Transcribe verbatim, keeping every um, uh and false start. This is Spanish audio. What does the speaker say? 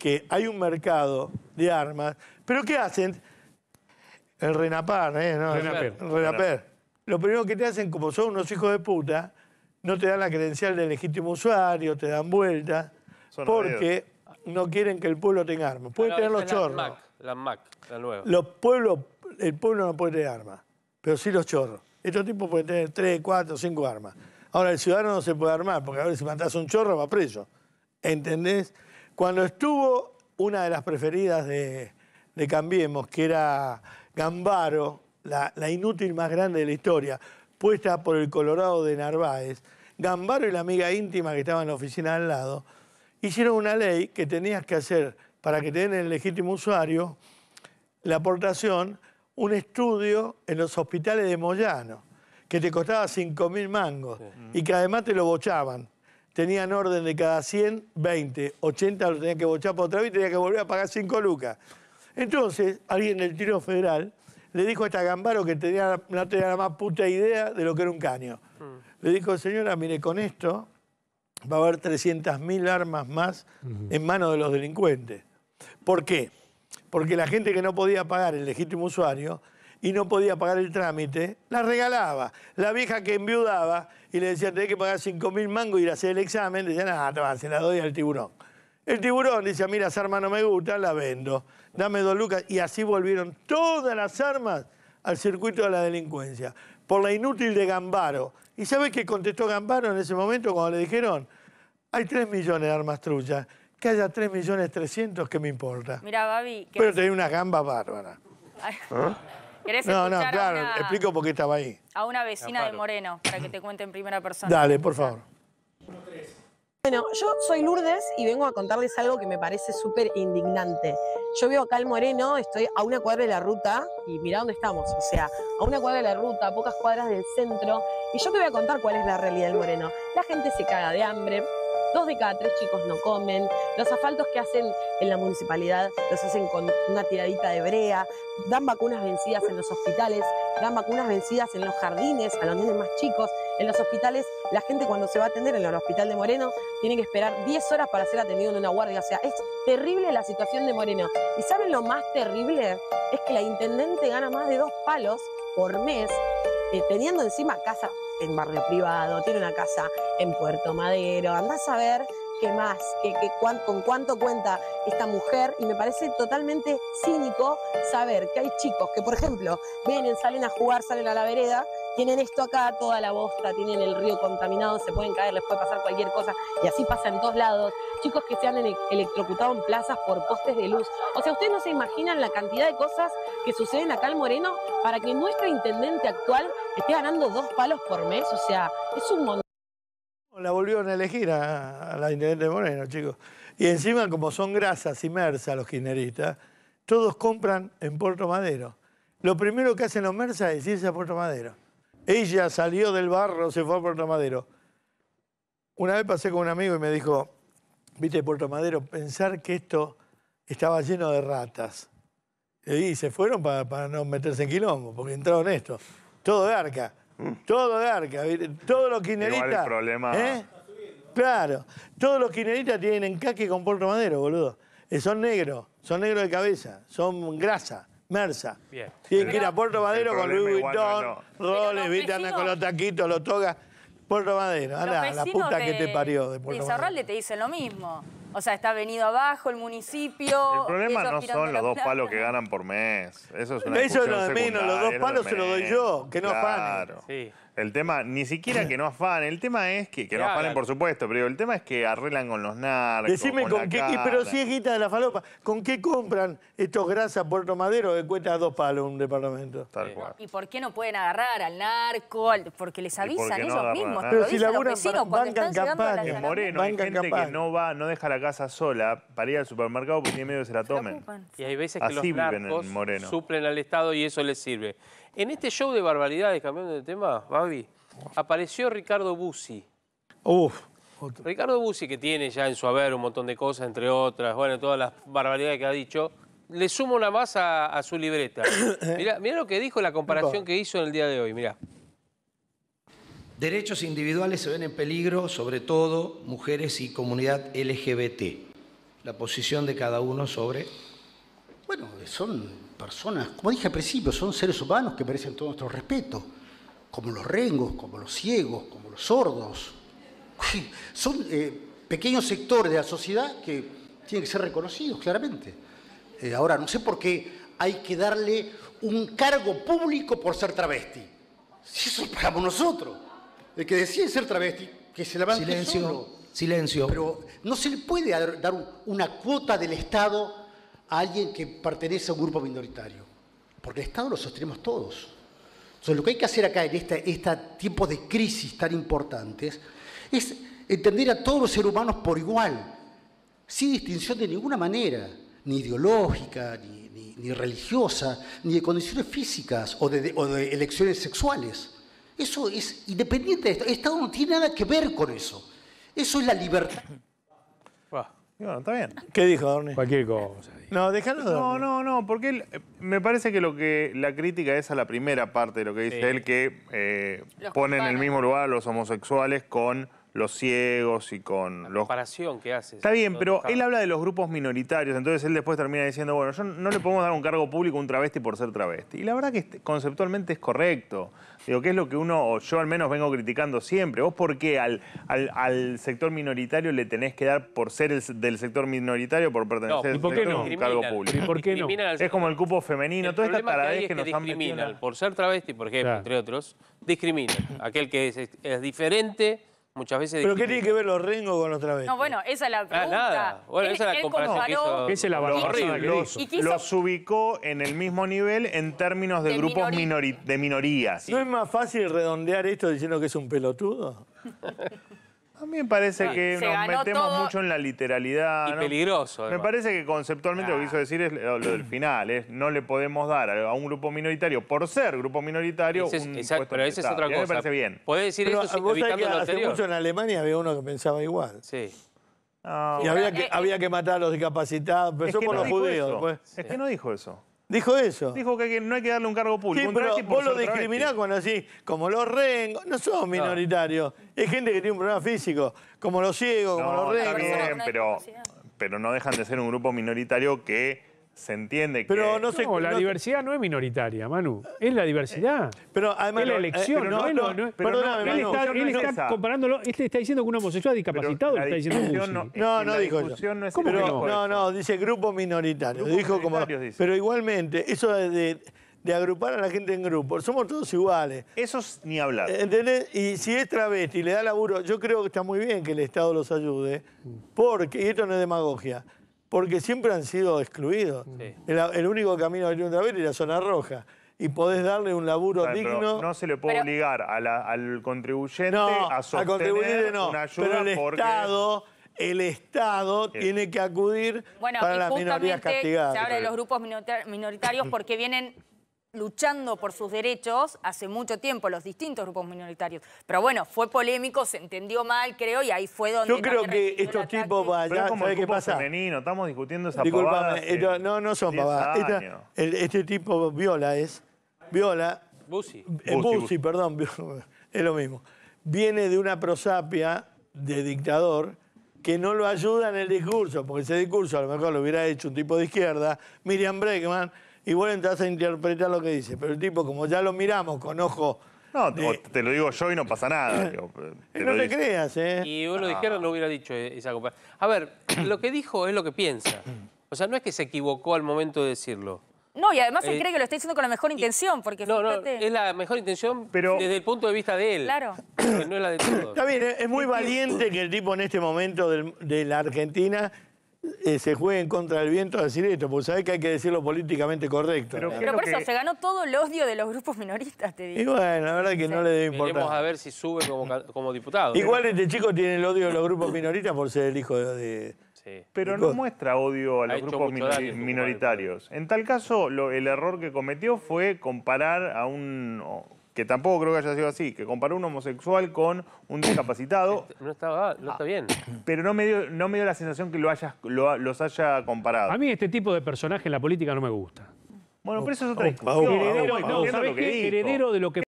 que hay un mercado de armas, pero ¿qué hacen? El RENAPAR, ¿eh? No, RENAPER. El RENAPER. Lo primero que te hacen, como son unos hijos de puta, no te dan la credencial de legítimo usuario, te dan vuelta, Son porque no quieren que el pueblo tenga armas. Pueden Ahora, tener los esa es chorros. La MAC, la MAC, la nueva. Los pueblos, el pueblo no puede tener armas, pero sí los chorros. Estos tipos pueden tener tres, cuatro, cinco armas. Ahora, el ciudadano no se puede armar, porque a ver si matás a un chorro va preso. ¿Entendés? Cuando estuvo una de las preferidas de, de Cambiemos, que era Gambaro, la, la inútil más grande de la historia, puesta por el Colorado de Narváez, Gambaro y la amiga íntima que estaba en la oficina al lado, hicieron una ley que tenías que hacer, para que te den el legítimo usuario, la aportación, un estudio en los hospitales de Moyano, que te costaba cinco mil mangos, sí. Y que además te lo bochaban. Tenían orden de cada cien, veinte, ochenta lo tenían que bochar por otra vez y tenían que volver a pagar cinco lucas. Entonces, alguien del tiro federal le dijo a esta Gambaro que tenía, no tenía la más puta idea de lo que era un caño. Mm. Le dijo, señora, mire, con esto va a haber trescientas mil armas más uh-huh. en manos de los delincuentes. ¿Por qué? Porque la gente que no podía pagar el legítimo usuario y no podía pagar el trámite, la regalaba. La vieja que enviudaba y le decía, tenés que pagar cinco mil mangos y ir a hacer el examen, decía, nada, toma, se la doy al tiburón. El tiburón dice, mira, esa arma no me gusta, la vendo. Dame dos lucas. Y así volvieron todas las armas al circuito de la delincuencia. Por la inútil de Gambaro. ¿Y sabés qué contestó Gambaro en ese momento cuando le dijeron? Hay tres millones de armas truchas. Que haya tres millones trescientos, ¿qué me importa? Mira, Babi... Pero tenía una gamba bárbara. ¿Eh? ¿Querés no, no, escuchar claro, a una, explico por qué estaba ahí. A una vecina de Moreno, para que te cuente en primera persona? Dale, por favor. Bueno, yo soy Lourdes y vengo a contarles algo que me parece súper indignante. Yo vivo acá en Moreno, estoy a una cuadra de la ruta, y mirá dónde estamos, o sea, a una cuadra de la ruta, a pocas cuadras del centro, y yo te voy a contar cuál es la realidad del Moreno. La gente se caga de hambre, dos de cada tres chicos no comen, los asfaltos que hacen en la municipalidad los hacen con una tiradita de brea, dan vacunas vencidas en los hospitales, dan vacunas vencidas en los jardines a los nenes más chicos. En los hospitales, la gente cuando se va a atender en el hospital de Moreno tiene que esperar diez horas para ser atendido en una guardia. O sea, es terrible la situación de Moreno. ¿Y saben lo más terrible? Es que la intendente gana más de dos palos por mes, eh, teniendo encima casa en barrio privado, tiene una casa en Puerto Madero. Andás a ver qué más, qué, qué, cuán, con cuánto cuenta esta mujer, y me parece totalmente cínico saber que hay chicos que, por ejemplo, vienen, salen a jugar, salen a la vereda, tienen esto acá, toda la bosta, tienen el río contaminado, se pueden caer, les puede pasar cualquier cosa, y así pasa en todos lados. Chicos que se han electrocutado en plazas por postes de luz. O sea, ustedes no se imaginan la cantidad de cosas que suceden acá en Moreno para que nuestra intendente actual esté ganando dos palos por mes. O sea, es un montón. La volvieron a elegir a, a la intendente de Moreno, chicos. Y encima, como son grasas y mersas los kirchneristas, todos compran en Puerto Madero. Lo primero que hacen los mersas es irse a Puerto Madero. Ella salió del barro, se fue a Puerto Madero. Una vez pasé con un amigo y me dijo, viste, Puerto Madero, pensar que esto estaba lleno de ratas. Y se fueron para, para no meterse en quilombo, porque entraron esto. Todo de arca. Todo de arca, ¿viste? Todos los kirchneristas... Igual el problema... ¿eh? Claro, todos los kirchneristas tienen encaque con Puerto Madero, boludo. Eh, son negros, son negros de cabeza, son grasa, mersa. Bien. Tienen que ir a Puerto Madero con Louis Vuitton, no. Rolex, viste, andan con los taquitos, los togas. Puerto Madero, anda, la puta de, que te parió de Puerto de Cerralde Madero. te dicen lo mismo. O sea, está venido abajo el municipio. El problema no son los dos plata. palos que ganan por mes. Eso es una Eso es lo de discusión menos, los dos secundaria, palos es lo se de los doy menos. yo, que no afanen. Claro. Sí. El tema, ni siquiera que no afanen, el tema es que, que no Que afanen, hagan. por supuesto, pero el tema es que arreglan con los narcos, Decime con, con la qué, cara. pero si es guita de la falopa, ¿con qué compran estos grasas Puerto Madero que cuesta dos palos un departamento? Tal cual. ¿Y por qué no pueden agarrar al narco? Al- porque les por qué avisan no ellos agarran mismos. nada? te lo Pero si dicen los laburan vecinos para- cuando bancan están llegando a la campaña. En llanura. Moreno hay Bancan gente campaña. que no va, no deja la casa sola para ir al supermercado porque tiene miedo de que se la Se tomen. preocupan. Y hay veces que Así los viven en narcos Moreno. suplen al Estado y eso les sirve. En este show de barbaridades, cambiando de tema, Babi, apareció Ricardo Bussi. Uf. Otro. Ricardo Bussi, que tiene ya en su haber un montón de cosas, entre otras, bueno, todas las barbaridades que ha dicho, le suma una más a, a su libreta. Mirá, mirá lo que dijo, la comparación que hizo en el día de hoy, mirá. Derechos individuales se ven en peligro, sobre todo mujeres y comunidad L G B T. la posición de cada uno sobre... Bueno, son personas, como dije al principio, son seres humanos que merecen todo nuestro respeto, como los rengos, como los ciegos, como los sordos. Son eh, pequeños sectores de la sociedad que tienen que ser reconocidos, claramente. Eh, ahora, no sé por qué hay que darle un cargo público por ser travesti. Si eso lo pagamos nosotros. El que decide ser travesti, que se levante Silencio, solo. silencio. Pero no se le puede dar una cuota del Estado a alguien que pertenece a un grupo minoritario, porque el Estado lo sostenemos todos. Entonces, lo que hay que hacer acá en este, este tiempo de crisis tan importantes es entender a todos los seres humanos por igual, sin distinción de ninguna manera, ni ideológica, ni, ni, ni religiosa, ni de condiciones físicas o de, de, o de elecciones sexuales. Eso es independiente de esto. El Estado no tiene nada que ver con eso. Eso es la libertad. Bueno, está bien. ¿Qué dijo, Dorni? Cualquier cosa. No, déjalo de No, no, no, porque él, eh, me parece que lo que la crítica es a la primera parte de lo que dice Sí. él, que eh, Los pone en el comparan. mismo lugar a los homosexuales con los ciegos y con La los... comparación que hace. Está bien, pero él habla de los grupos minoritarios, entonces él después termina diciendo, bueno, yo no le podemos dar un cargo público a un travesti por ser travesti. Y la verdad que este- conceptualmente es correcto. Digo, que es lo que uno, o yo al menos vengo criticando siempre. ¿Vos por qué al, al, al sector minoritario le tenés que dar por ser el, del sector minoritario, por pertenecer ¿y por qué al sector, no? un cargo Discriminan. público? ¿Y por qué no? Discriminan al Es como el cupo femenino, El toda esta problema que hay taradez es que que nos han metido en discriminan. la- Por ser travesti, por ejemplo, Claro. entre otros, discriminan. Aquel que es, es diferente, muchas veces ¿Pero qué discrimina. tiene que ver los rengos con los travestis? No, bueno, esa es la Ah, pregunta. nada. Bueno, Él- esa es la él comparación que comparó- hizo. Esa es la Los, barbaridad que los- dijo. Y quiso- los ubicó en el mismo nivel en términos de, De grupos minori- minori- de minorías. ¿No es más fácil redondear esto diciendo que es un pelotudo? A mí me parece que Se nos ganó metemos todo. mucho en la literalidad. Y ¿no? peligroso, Me además. parece que conceptualmente lo que quiso decir es lo, lo del final. Es no le podemos dar a un grupo minoritario, por ser grupo minoritario, Ese es- un exacto, puesto pero en el esa es Estado. otra Y a mí cosa. me parece bien. Podés decir Pero eso sin- vos sabés que evitando lo hace anterior. mucho en Alemania había uno que pensaba igual. Sí. No, Y había eh, que, eh, había que matar a los discapacitados. es Empezó que por no los dijo judíos. eso. Después. Es que no dijo eso. ¿Dijo eso? Dijo que hay que- no hay que darle un cargo público. Sí, un pero travesti por vos lo ser travesti. discriminás cuando decís, como los rengos, no son minoritarios. Es gente que tiene un problema físico, como los ciegos, como No, los está rengos. bien, pero, pero no dejan de ser un grupo minoritario que se entiende que... Pero no sé. No, la no- diversidad no es minoritaria, Manu. Es la diversidad. Pero además. Es la no, elección, eh, no, no, no, no, no, pero perdóname, no, Él Manu. está, no él es está esa. comparándolo, él está diciendo que un homosexual es discapacitado, la lo está diciendo discusión Bussi. es No, que no la dijo eso. discusión no es ¿Cómo esa. que Pero, no? no, no, dice grupo minoritario. Grupos Dijo como, minoritarios, dice. pero igualmente, eso de, de- de agrupar a la gente en grupos, somos todos iguales. Eso es ni hablar. ¿Entendés? Y si es travesti y le da laburo, yo creo que está muy bien que el Estado los ayude, porque, y esto no es demagogia, porque siempre han sido excluidos. Sí. El, el único camino a ir un travesti es la zona roja. Y podés darle un laburo Está bien, pero digno. no se le puede Pero- obligar a la- al contribuyente No, a al sostener contribuyente no. una ayuda Pero el porque... Estado, el Estado Sí. tiene que acudir Bueno, para y las minorías justamente castigadas. se habla de los grupos minoritar- minoritarios porque vienen luchando por sus derechos hace mucho tiempo, los distintos grupos minoritarios. Pero bueno, fue polémico, se entendió mal, creo, y ahí fue donde... Yo creo también que recibió el estos ataque. tipos Pero vayan, es como el ¿sabes qué grupo pasa? femenino, estamos discutiendo esa pavada Disculpame, hace esto- no, no son diez pavadas. Esta- años. el- este tipo viola es, viola, Bussi. eh, Bussi, Bussi, perdón, es lo mismo. Viene de una prosapia de dictador que no lo ayuda en el discurso, porque ese discurso a lo mejor lo hubiera hecho un tipo de izquierda, Miriam Bregman, y vos entras a interpretar lo que dice. Pero el tipo, como ya lo miramos con ojo... No, de- o te lo digo yo y no pasa nada. digo, te no lo te dice. creas, ¿eh? Y uno de izquierda no hubiera dicho esa comparación. A ver, lo que dijo es lo que piensa. O sea, no es que se equivocó al momento de decirlo. No, y además él Eh, cree que lo está diciendo con la mejor intención, porque No, no, fíjate... es la mejor intención Pero- desde el punto de vista de él. Claro. Que no es la de todos. Está bien, es es muy valiente que el tipo en este momento del- de la Argentina eh, se juegue en contra del viento a decir esto, porque sabés que hay que decirlo políticamente correcto. Pero- ¿no? Pero por lo eso que- se ganó todo el odio de los grupos minoristas, te Y digo. bueno, la verdad que no le debe Veremos a importar. ver si sube como, ca- como diputado. Igual este chico tiene el odio de los grupos minoristas por ser el hijo de... de- Sí. Pero de no cosas. muestra odio a Ha los hecho grupos mucho minori- daño, minoritarios. En tal caso, lo- el error que cometió fue comparar a un... o- que tampoco creo que haya sido así, que comparó a un homosexual con un discapacitado, No está, no está bien. pero no me dio, no me dio la sensación que lo hayas, lo- los haya comparado. A mí este tipo de personaje en la política no me gusta. Bueno, pero eso es otra Opa, discusión. opa, Estamos Heredero, opa, no, discutiendo ¿sabés lo que qué? dijo. Heredero de lo que